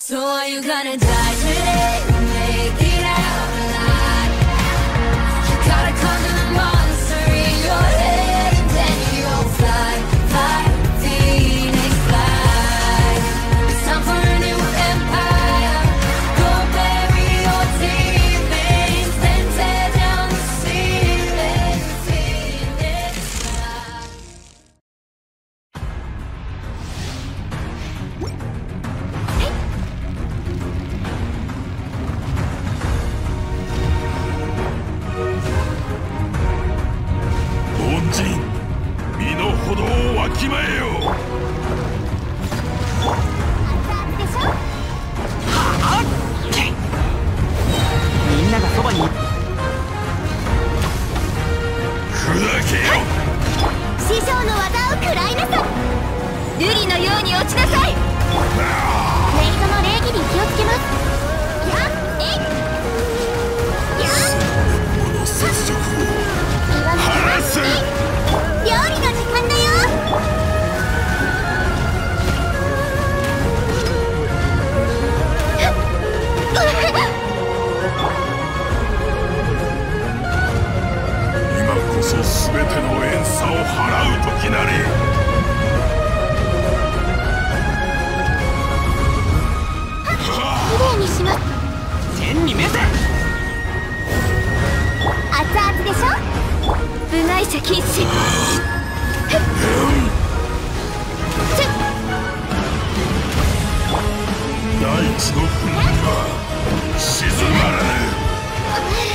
So are you gonna die today? Make it out alive. You gotta conquer the monster in your head, and then you'll fly, fly, Phoenix fly. It's time for a new empire. Go bury your demons, then tear down the ceiling, Phoenix fly. 凡人、身の程をわきまえよ。 みんながそばに。 砕けよ。 師匠の技を食らいなさい。瑠璃のように落ちなさい。メイドの礼儀に気をつけます。やっえいやっこの雪辱を岩の晴らす。 料理の時間だよ。 今こそ全ての怨嗟を払う時なり。 きれいにします。 天に召せ。 熱々でしょ。部外者禁止。 大地の踏みは静まらぬ。